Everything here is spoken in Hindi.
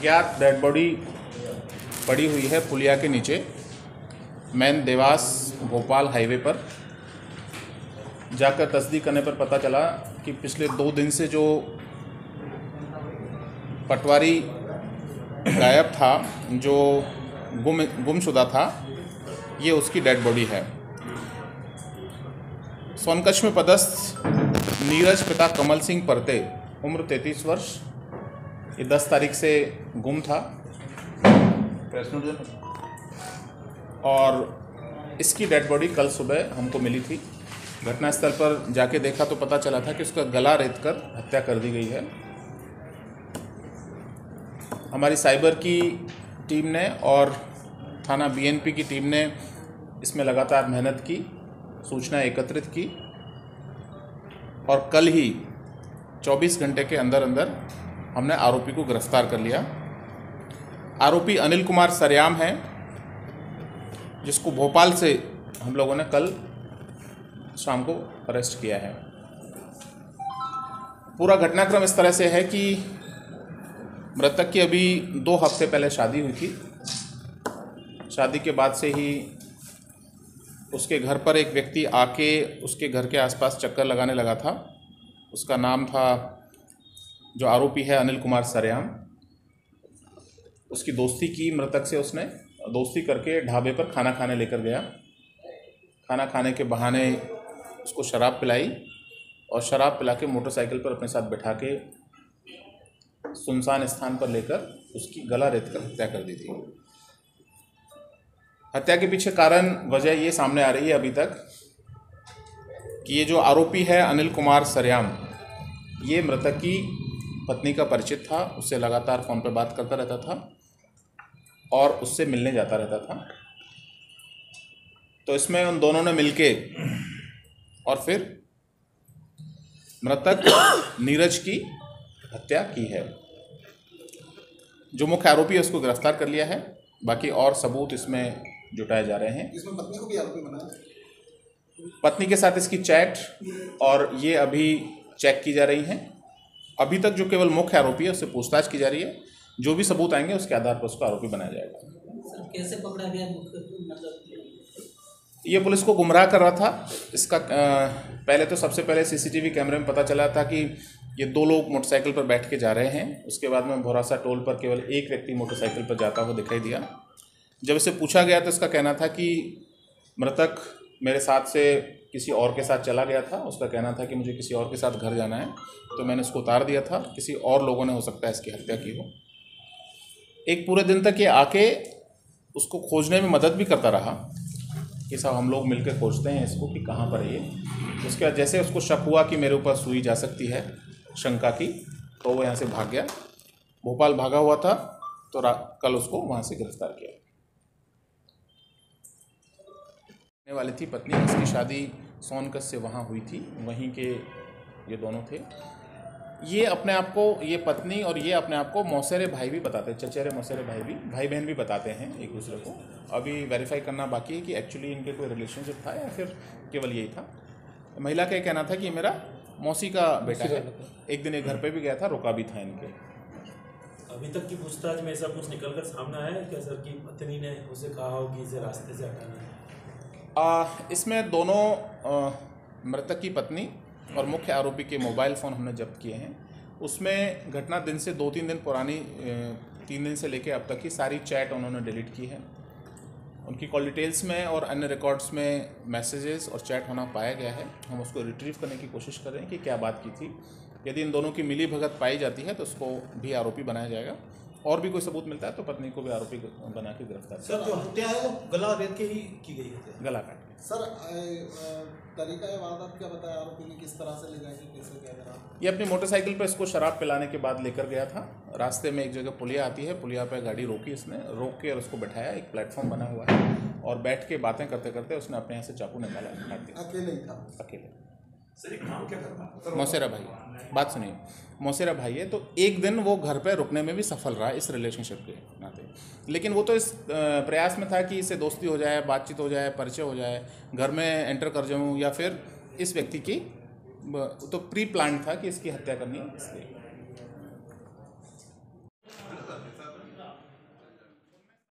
अज्ञात डेड बॉडी पड़ी हुई है पुलिया के नीचे, मैन देवास भोपाल हाईवे पर। जाकर तस्दीक करने पर पता चला कि पिछले 2 दिन से जो पटवारी गायब था, जो गुमशुदा था, ये उसकी डेड बॉडी है। सोनकच्छ में पदस्थ नीरज पिता कमल सिंह परते, उम्र 33 वर्ष, ये 10 तारीख से गुम था और इसकी डेड बॉडी कल सुबह हमको मिली थी। घटनास्थल पर जाके देखा तो पता चला था कि उसका गला रेतकर हत्या कर दी गई है। हमारी साइबर की टीम ने और थाना बीएनपी की टीम ने इसमें लगातार मेहनत की, सूचना एकत्रित की और कल ही 24 घंटे के अंदर अंदर हमने आरोपी को गिरफ्तार कर लिया। आरोपी अनिल कुमार सरयाम है, जिसको भोपाल से हम लोगों ने कल शाम को अरेस्ट किया है। पूरा घटनाक्रम इस तरह से है कि मृतक की अभी 2 हफ्ते पहले शादी हुई थी। शादी के बाद से ही उसके घर पर एक व्यक्ति आके उसके घर के आसपास चक्कर लगाने लगा था। उसका नाम था, जो आरोपी है, अनिल कुमार सरयाम। उसकी दोस्ती की मृतक से, उसने दोस्ती करके ढाबे पर खाना खाने लेकर गया। खाना खाने के बहाने उसको शराब पिलाई और शराब पिला के मोटरसाइकिल पर अपने साथ बैठा के सुनसान स्थान पर लेकर उसकी गला रेतकर हत्या कर दी थी। हत्या के पीछे कारण वजह ये सामने आ रही है अभी तक कि ये जो आरोपी है अनिल कुमार सरयाम, ये मृतक की पत्नी का परिचित था। उससे लगातार फ़ोन पर बात करता रहता था और उससे मिलने जाता रहता था। तो इसमें उन दोनों ने मिलके और फिर मृतक नीरज की हत्या की है। जो मुख्य आरोपी है उसको गिरफ्तार कर लिया है, बाकी और सबूत इसमें जुटाए जा रहे हैं। इसमें पत्नी को भी आरोपी बनाया, पत्नी के साथ इसकी चैट और ये अभी चेक की जा रही हैं। अभी तक जो केवल मुख्य आरोपी है उससे पूछताछ की जा रही है। जो भी सबूत आएंगे उसके आधार पर उसको आरोपी बनाया जाएगा। सर, कैसे पकड़ा गया? मतलब ये पुलिस को गुमराह कर रहा था। इसका पहले तो सबसे पहले सीसीटीवी कैमरे में पता चला था कि ये 2 लोग मोटरसाइकिल पर बैठ के जा रहे हैं। उसके बाद में भोरासा टोल पर केवल एक व्यक्ति मोटरसाइकिल पर जाता हुआ दिखाई दिया। जब इसे पूछा गया तो इसका कहना था कि मृतक मेरे साथ से किसी और के साथ चला गया था। उसका कहना था कि मुझे किसी और के साथ घर जाना है, तो मैंने उसको उतार दिया था। किसी और लोगों ने हो सकता है इसकी हत्या की हो। एक पूरे दिन तक ये आके उसको खोजने में मदद भी करता रहा कि साहब हम लोग मिलकर खोजते हैं इसको कि कहाँ पर है ये। उसके बाद जैसे उसको शक हुआ कि मेरे ऊपर सुई जा सकती है शंका की, तो वो यहाँ से भाग गया। भोपाल भागा हुआ था तो कल उसको वहाँ से गिरफ्तार किया। वाली थी पत्नी, इसकी शादी सोनकच्छ से वहाँ हुई थी, वहीं के ये दोनों थे। ये अपने आप को, ये पत्नी और ये अपने आप को मौसेरे भाई भी बताते हैं, चचेरे मौसेरे भाई बहन भी बताते हैं एक दूसरे को। अभी वेरीफाई करना बाकी है कि एक्चुअली इनके कोई रिलेशनशिप था या फिर केवल यही था। महिला का ये कहना था कि मेरा मौसी का बेटा है। एक दिन एक घर पे भी गया था, रुका भी था इनके। अभी तक की पूछताछ में ऐसा कुछ निकल कर सामने आया है क्या सर, कि पत्नी ने उसे कहा हो कि इसे रास्ते से हटाना है? इसमें दोनों मृतक की पत्नी और मुख्य आरोपी के मोबाइल फ़ोन हमने जब्त किए हैं। उसमें घटना दिन से 2-3 दिन पुरानी, 3 दिन से लेकर अब तक की सारी चैट उन्होंने डिलीट की है। उनकी कॉल डिटेल्स में और अन्य रिकॉर्ड्स में मैसेजेस और चैट होना पाया गया है। हम उसको रिट्रीव करने की कोशिश कर रहे हैं कि क्या बात की थी। यदि इन दोनों की मिली भगत पाई जाती है तो उसको भी आरोपी बनाया जाएगा। और भी कोई सबूत मिलता है तो पत्नी को भी आरोपी बना के गिरफ्तार। सर जो हत्या है वो गला रेत के ही की गई है, गला काट के। सर तरीका वारदात क्या बताया आरोपी ने, किस तरह से ले जाएंगे, कैसे क्या करा? ये अपनी मोटरसाइकिल पर इसको शराब पिलाने के बाद लेकर गया था। रास्ते में एक जगह पुलिया आती है, पुलिया पर गाड़ी रोकी, इसने रोक के और उसको बैठाया। एक प्लेटफॉर्म बना हुआ है और बैठ के बातें करते करते उसने अपने यहाँ से चाकू निकाला, काट दिया। अकेले ही था? अकेले। सर एक नाम क्या करता? मौसेरा भाई, बात सुनिए, मौसेरा भाई है। तो एक दिन वो घर पे रुकने में भी सफल रहा इस रिलेशनशिप के नाते, लेकिन वो तो इस प्रयास में था कि इससे दोस्ती हो जाए, बातचीत हो जाए, परिचय हो जाए, घर में एंटर कर जाऊँ, या फिर इस व्यक्ति की तो प्री प्लान था कि इसकी हत्या करनी है इसलिए।